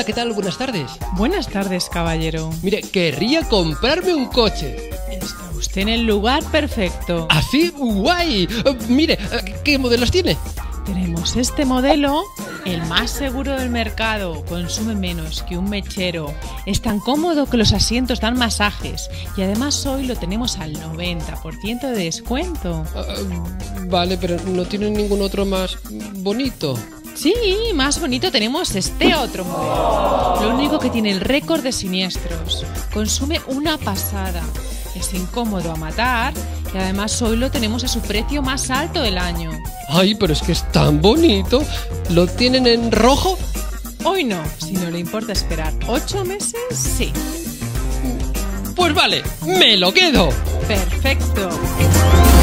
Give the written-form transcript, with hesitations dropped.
¿qué tal? Buenas tardes. Buenas tardes, caballero. Mire, querría comprarme un coche. Está usted en el lugar perfecto. ¿Así? ¡Guay! Mire, ¿qué modelos tiene? Tenemos este modelo, el más seguro del mercado, consume menos que un mechero, es tan cómodo que los asientos dan masajes y además hoy lo tenemos al 90% de descuento. Vale, pero no tiene ningún otro más bonito. Sí, más bonito tenemos este otro modelo. Lo único que tiene el récord de siniestros, consume una pasada, es incómodo a matar y además hoy lo tenemos a su precio más alto del año. Ay, pero es que es tan bonito. ¿Lo tienen en rojo? Hoy no, si no le importa esperar 8 meses, sí. Pues vale, me lo quedo. Perfecto.